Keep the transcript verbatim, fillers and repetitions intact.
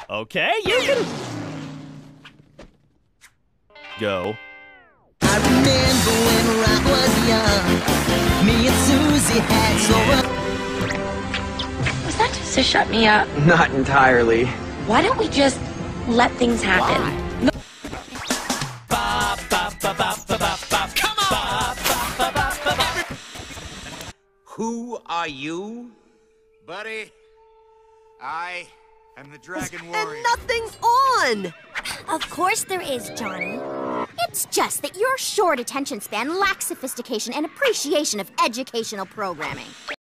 Okay, you can... Go. I remember when I was young, me and Susie had so... Was that just to shut me up? Not entirely. Why don't we just let things happen? No. Come on! Who are you? Buddy, I am the Dragon Warrior. And nothing's on! Of course there is, Johnny. It's just that your short attention span lacks sophistication and appreciation of educational programming.